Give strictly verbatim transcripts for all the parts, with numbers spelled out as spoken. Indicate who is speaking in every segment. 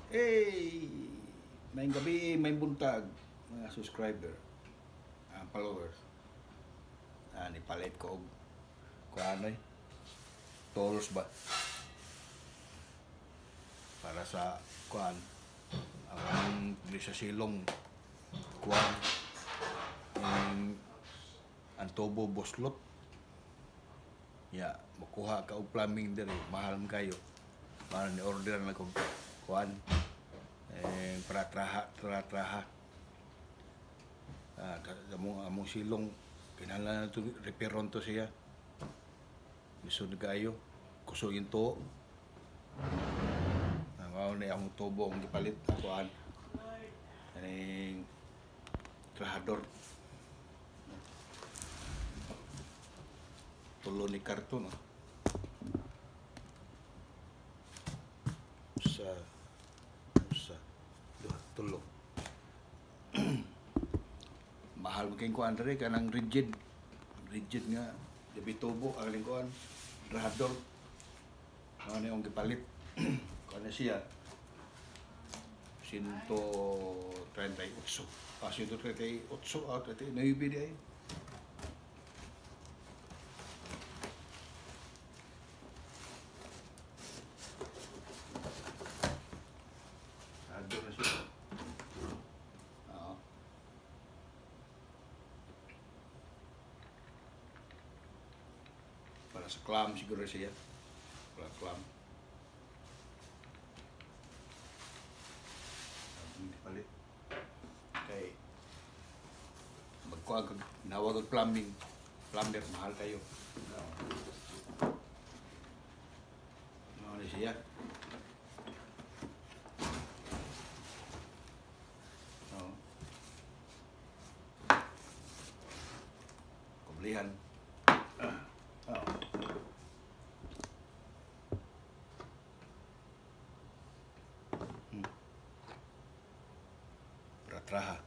Speaker 1: Hey! May gabi, may buntag, mga subscriber, uh, followers. Ah, nipalit ko og kuan ay tools ba para sa kuan ang dili sa silong kuan ang ang tubo boslot ya makuha ka og plumbing diri mahal kayo para ni order na kog kuan eh para traha tra traha ah among among silong kinahanglan na to repairon to siya lisod kayo kusogin to mao ni ang tubo ang gipalit kuan aning trahador tulo ni karton oh. Sa sa duha tulo mahal kay kuan diri kanang rigid rigid nga gabi tubo ang lingkuan trahador mao ni ang gipalit kana siya ciento treinta y ocho ah ciento treinta y ocho ah treinta y nueve di ay trahador na siya ah para sa clam siguro siya para clam palit kay magkuha kag nawag og plumbing plumber mahal kayo no ni siya no kublihan ah oh. hmm. Traha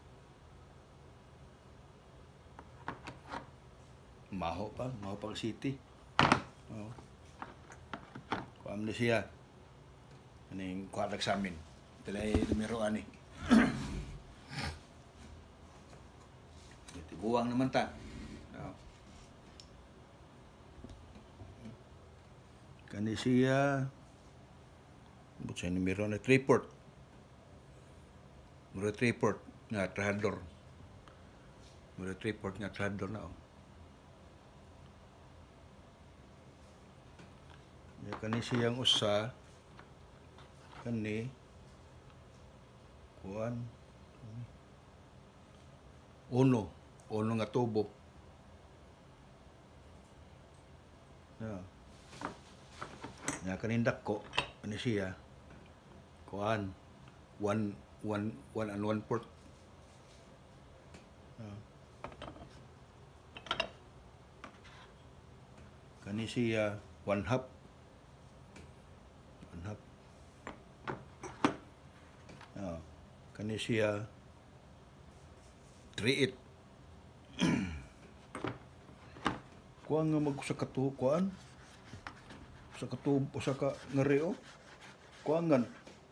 Speaker 1: maho pa maho pang city oh kuam na siya aning kuha sa amin talay numero ani tiguang naman ta oh. Kani siya butsa numero na report Mura report nga trahador. Mura report nga trahador na. Oh. Ya kani siyang usa kani kuan uno, uno nga tubo. Ya. Ya kani dako kani siya kuan one one one and one port uh. Kani siya one half one half uh. Kani siya three eight kuan nga mag sa katu kuan sa katu sa ka ngareo kuangan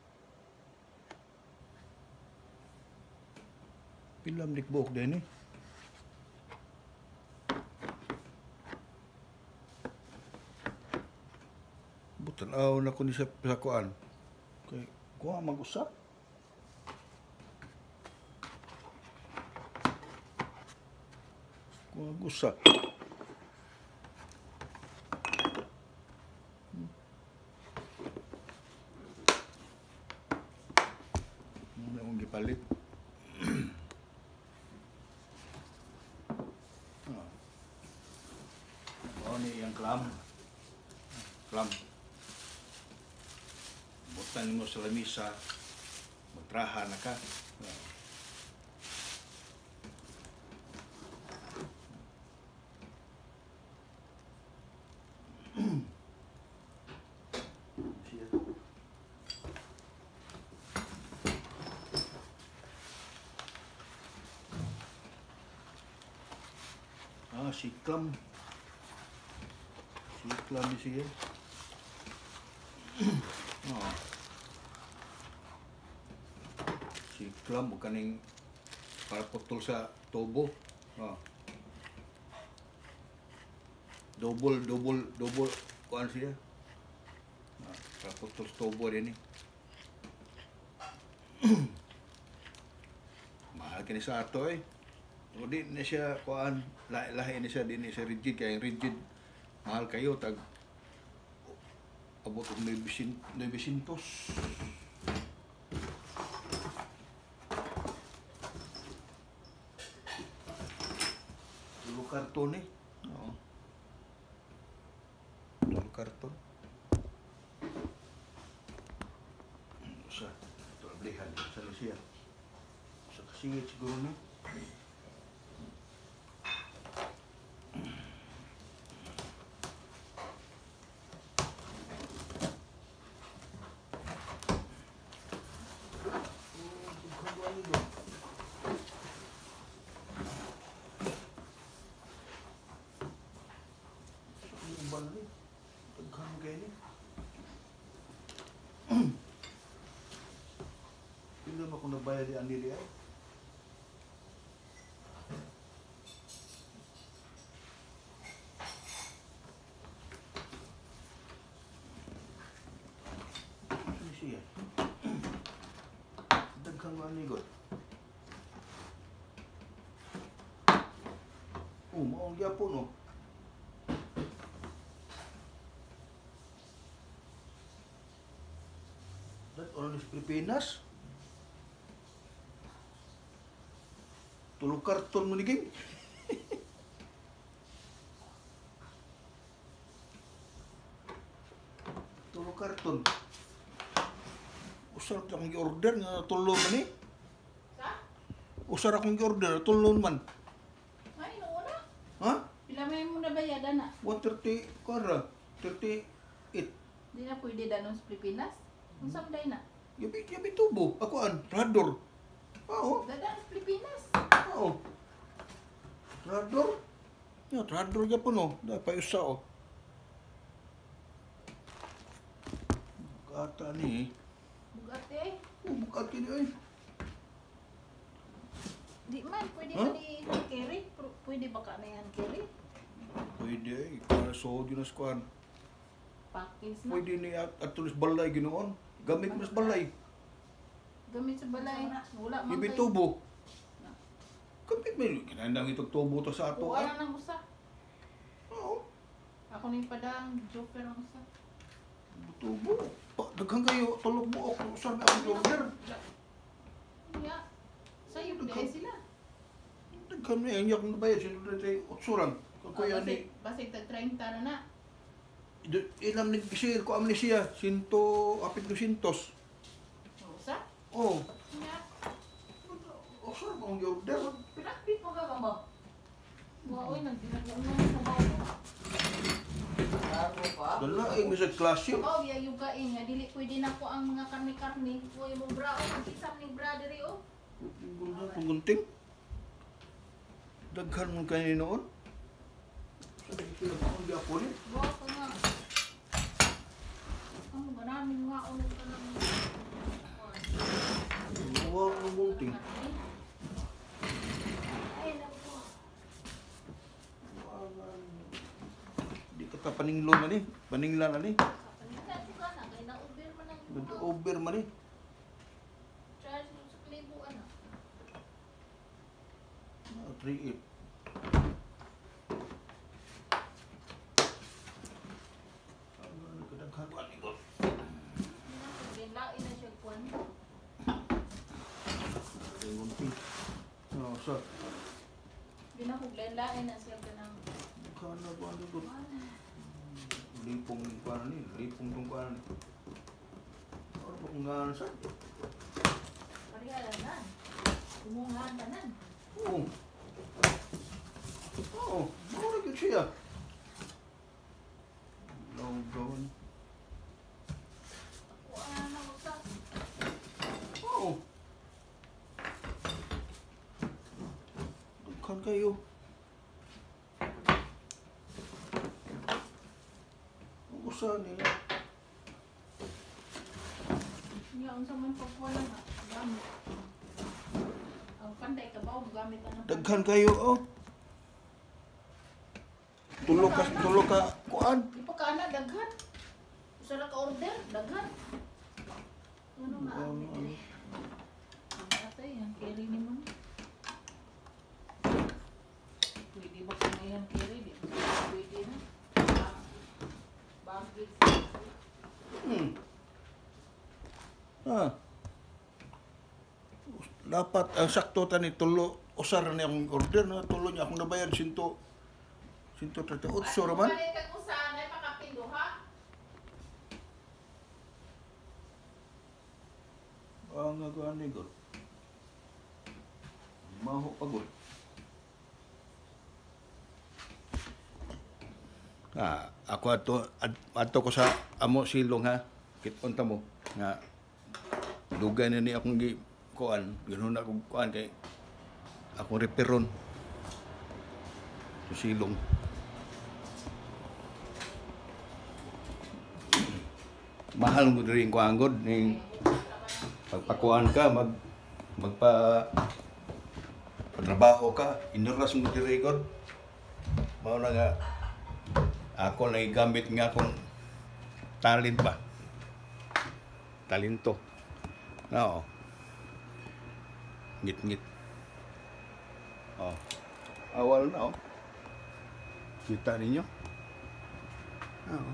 Speaker 1: pilam dikbok din eh. Butan aw na ko ni sa kuan. Kay kuha mag-usap. Kuha mag-usap. Hmm. Ano ang gipalit? Ni yang clam clam butan mo sa lamisa magtraha na ka ah si clam Iklan di siya. Oh. clamp o kaning para putol sa tubo. Oh. Double, double, double kuan siya. Ah, para putol sa tubo din eh. Mahal kini sa ato eh. O di na siya kuan, lahi-lahi na siya, di na siya rigid, kaya rigid mahal kayo tag abot og nine hundred. Tulo karton eh. Oo. Tulo karton. Sa tulo blihan sa Lucia. Sa kasingit siguro na. Hindi mo kung nabayad di Anili ay. Ano siya? Daghang manigot. Oh, maong gyapon no. Dat orang di Pilipinas. Tulog karton mo ni Ging. Tulog karton. Usar akong gi-order nga tulo man ni.
Speaker 2: Sa?
Speaker 1: Usar akong gi-order tulo man.
Speaker 2: Ay, noon na.
Speaker 1: Ha?
Speaker 2: Pila may mo na bayadan na?
Speaker 1: one thirty kara. thirty-eight.
Speaker 2: Di na pwede danon sa Pilipinas. Kung samday na.
Speaker 1: Yabi yabi tubo. Ako an rador. Oo.
Speaker 2: Dadan sa Pilipinas.
Speaker 1: Oo. Rador. Ya, rador gyapon no. Da pa usa oh. Kata ni.
Speaker 2: Bugat eh.
Speaker 1: Oh, bukat kini ay.
Speaker 2: Di man, pwede
Speaker 1: Huh?
Speaker 2: ka di carry. Pero pwede ba ka na yan carry?
Speaker 1: Pwede ay. Para so di na skuan.
Speaker 2: Package na.
Speaker 1: Pwede ni at, at tulis balay ginoon. Gamit mo sa balay.
Speaker 2: Gamit sa balay. Wala man
Speaker 1: Ibi
Speaker 2: kayo.
Speaker 1: tubo. Gamit mo. Kinandang itong tubo to sa ato.
Speaker 2: Kuha
Speaker 1: Ah.
Speaker 2: na ng usa.
Speaker 1: Oo.
Speaker 2: Ako ni padang joker ang usa.
Speaker 1: Tubo. Pa, daghang kayo. Tulog mo ako. Saan na akong order?
Speaker 2: Ya. Sa'yo, dahil sila.
Speaker 1: Daghang na yan. Yak na bayad. Sino na tayo utsuran. Kakuya ni.
Speaker 2: Basig tag thirty na na.
Speaker 1: Ilam nag-share ko amnesia. Sinto. Apit ko sintos.
Speaker 2: Usa?
Speaker 1: Oo.
Speaker 2: Ya.
Speaker 1: Oh, saan akong order?
Speaker 2: Pinakpit mo ka ba mo? Wow, nagdinag-unan sa bawo. Bago pa?
Speaker 1: Dala ay sa klase.
Speaker 2: Oh, ya yung kain nga dili pwede na ko ang mga karni-karni. Kuy mo bra o kisam ni bra diri o.
Speaker 1: Gulda panggunting. Daghan mo kayo noon. Sabi ko lang akong diapon eh.
Speaker 2: Wow, ka nga. Ano ba namin nga o ka lang.
Speaker 1: Huwag ang gunting.
Speaker 2: Ay, naku.
Speaker 1: Di ka ta paninglo na ni. Paningla na ni.
Speaker 2: Kapalitan ko ka na. Kaya na-over man ang mga.
Speaker 1: Over man ni.
Speaker 2: Charge mo sa klibuan na.
Speaker 1: three eight. Ang kadaghan ba ni ko?
Speaker 2: Lain na siya kuwan.
Speaker 1: Ang gunting. Oh, sa.
Speaker 2: Binahuglain-lain na siya ka ng.
Speaker 1: Kana ba ni ko? Lipong ng kuwan ni. Lipong tong kuwan ni. Ano ba kung nga sa?
Speaker 2: Parihalan na. Kumungan tanan.
Speaker 1: Oo. Oo. Mura gyud siya. Long gawin.
Speaker 2: Kuha na usa.
Speaker 1: Oo. Dugkan kayo. Ang usa niya.
Speaker 2: Niya unsa man pagkuha na. Gamit. Ang panday ka ba? Gamit ang
Speaker 1: Daghan kayo, oh. Tulo ka, tulo ka, kuan.
Speaker 2: Di pa ka na, daghan. Gusto na ka-order, daghan. Ano nga ang
Speaker 1: Um,
Speaker 2: ang atay, ang carry ni mo. Pwede ba kung ngayon carry? Di ba pwede na? Bagay.
Speaker 1: Hmm. Ah. Dapat ang sakto tani tulo usar na yung order na tulo niya akong nabayan sinto sinto trenta otso raman.
Speaker 2: Balik ka ko sa na makapinduha.
Speaker 1: Ang nagawa ni God. Maho pagod. Ah, ako ato ad- ato ko sa amo silong ha. Kitunta mo nga dugay na ni akong gi kuan, ganoon ako kuan kay akong reperon. Sa silong. Mahal mo diri ko anggod ning pagpakuan ka mag magpa trabaho ka, inuras mo diri god. Mao na nga ako na gamit nga akong talent ba. Talento. Oo. Ngit-ngit. Oh. Awal na oh. Kita ninyo? Oo.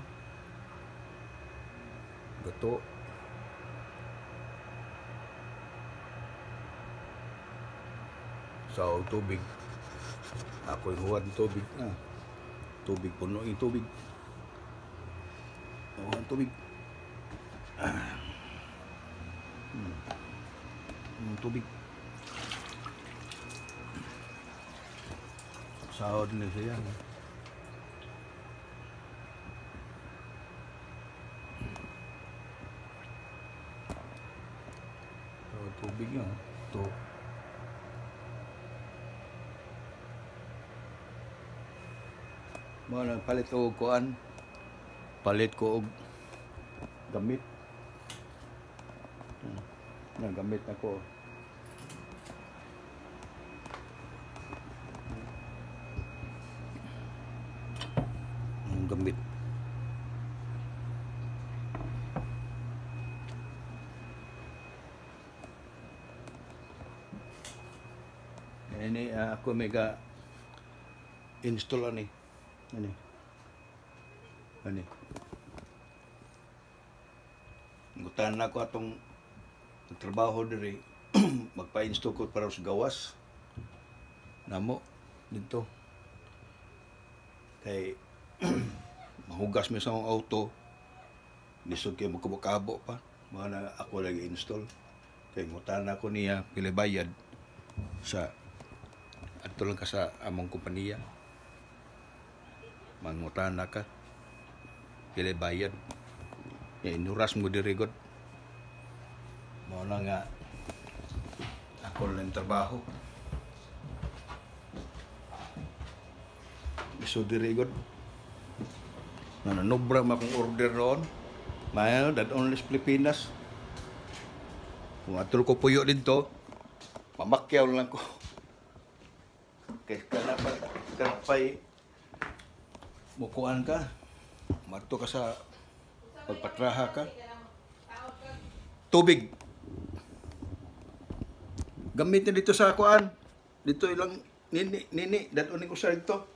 Speaker 1: Gato. Sa tubig. Ako'y huwad ng tubig na. Tubig puno yung tubig. Huwad ng tubig. Ah. Hmm. Yung tubig. Sahod na siya. So, tubig yun. Ito. Mga nagpalit ko og kuan. Palit ko og gamit. Hmm. Nagamit na ko. Ang gamit. Ini uh, ako mega install ani. Ani. Ani. Ngutan na ko atong trabaho diri magpa-install ko para sa gawas. Namo dito. Kay mahugas mi sa akong auto. Lisod kay magkabukabo pa. Mga na ako lagi install. Kay ngutan na ko niya pila bayad sa adto lang ka sa among kompanya. Mangutan na ka. Pila bayad. Ya inuras mo diri god. Mao na nga ako lang trabaho. Iso diri god. Nananobra ma akong order noon. Mahal that only sa Pilipinas. Kung atul ko puyo dito, mamakyaw lang ko. Kaya kanapa, kanapay mukuan ka. Marto ka sa pagpatraha ka. Tubig. Gamitin dito sa kuan. Dito ilang nini nini dat uning usa dito.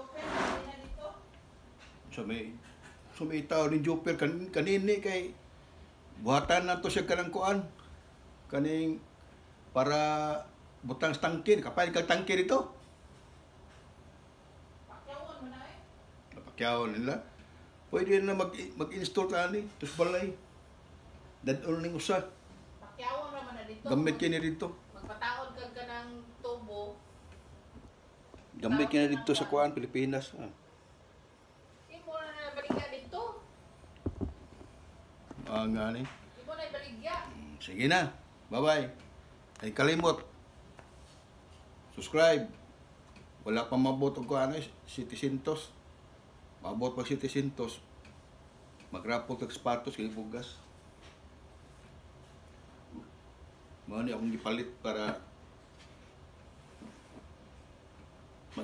Speaker 1: So may so may tao ni Joper kan kanini kay buhatan na to siya kanang kuan. Kaning para butang tangke, kapay kag tangke dito.
Speaker 2: Pakyawon mo na eh.
Speaker 1: Napakyaw nila. Pwede na mag mag-install ta ni tus balay. Dadol ning usa.
Speaker 2: Pakyawon naman na dito.
Speaker 1: Gamit kini dito.
Speaker 2: Magpataod kag ka ng tubo.
Speaker 1: Gamit kini dito sa kuan Pilipinas. Ah.
Speaker 2: Imo na na baligya dito.
Speaker 1: Ah, nga ni.
Speaker 2: Imo na baligya.
Speaker 1: Sige na. Bye-bye. Ay kalimot. Subscribe. Wala pa mabot og kuan ay sitisintos. Mabot pag sitisintos. Magrapot og sapatos kay bugas. Mao ni akong gipalit para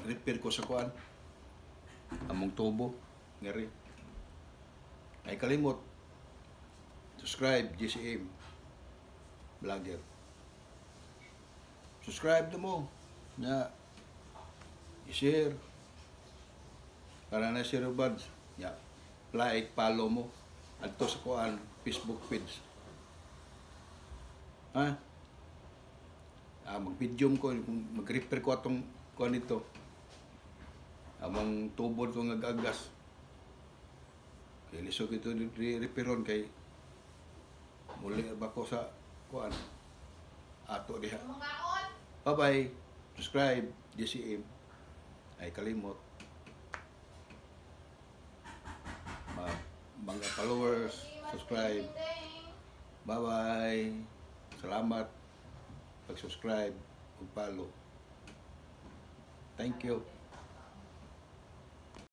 Speaker 1: repair ko sa kuan. Among tubo ngari. Ay kalimot. Subscribe J C M Vlogger. Subscribe na mo na i-share para na share buds. Ya. Like, follow mo adto sa kuan Facebook page. Ha? Ah, mag-video ko, mag-repair ko atong kuan dito. Amang tubo to nga gagas. Kay lisod ito re-repairon kay muli ba ko sa kuan ato diha.
Speaker 2: Mga on.
Speaker 1: Bye-bye. Subscribe J C M. Ay kalimot. Ma mga followers, subscribe. Bye-bye. Salamat pag-subscribe ug follow. Thank you.